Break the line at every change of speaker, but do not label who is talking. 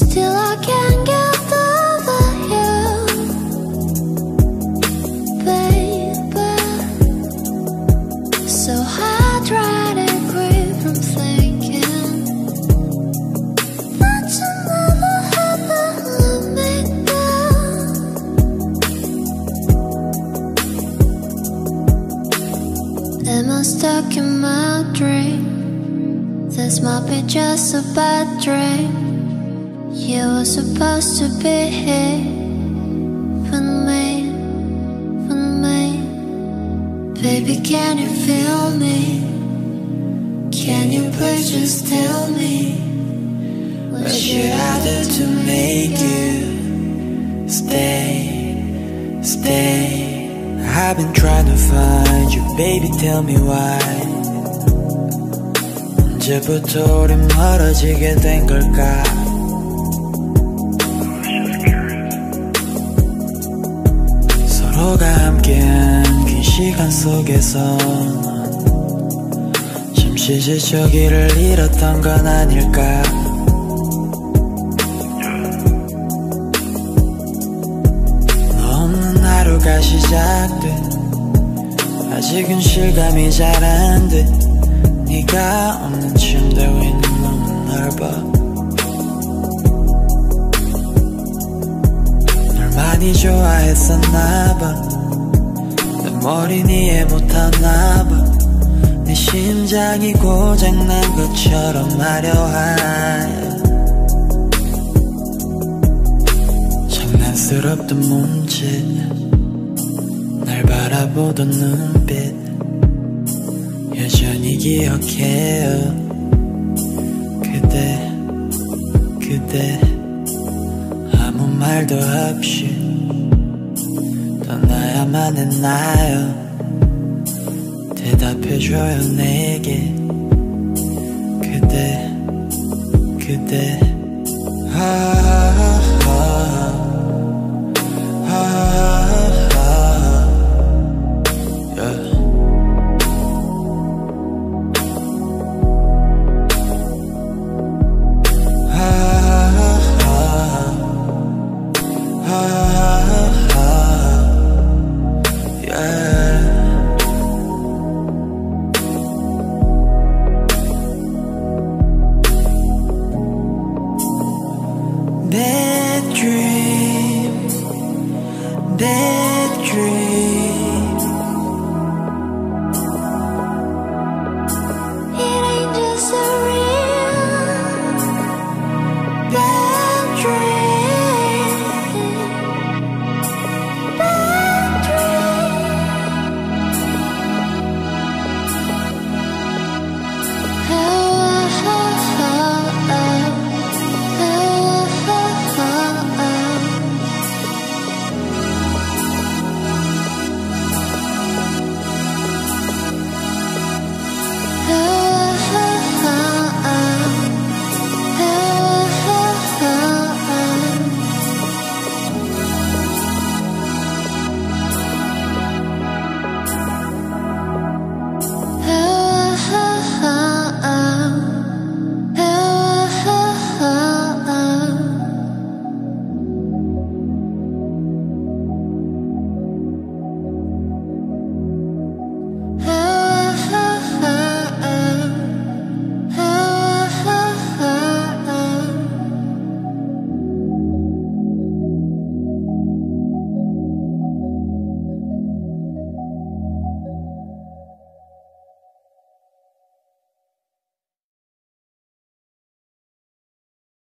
Still I can't get over you, baby. So I try to quit from thinking that you never ever let me go. Am I stuck in my dream? This might be just a bad dream. You were supposed to be here for me, for me. Baby, can you feel me? Can you please just tell me what should I do to make you stay, stay? I've been trying to find you, baby, tell me why. 언제부터 우린 멀어지게 된 걸까? 서로가 함께한 긴 시간 속에서 잠시 지쳐기를 잃었던 건 아닐까? 너 없는 하루가 시작돼 아직은 실감이 잘 안 돼. 네가 없는 침대 위는 너무 넓어. 널 많이 좋아했었나봐. 내 머리는 이해 못하나봐. 내 심장이 고장난 것처럼 화려한 장난스럽던 몸짓, 날 바라보던 눈빛 여전히 기억해요. 그대, 그대 아무 말도 없이 떠나야만 했나요? 대답해줘요 내게. 그대, 그대 Bad dreams, bad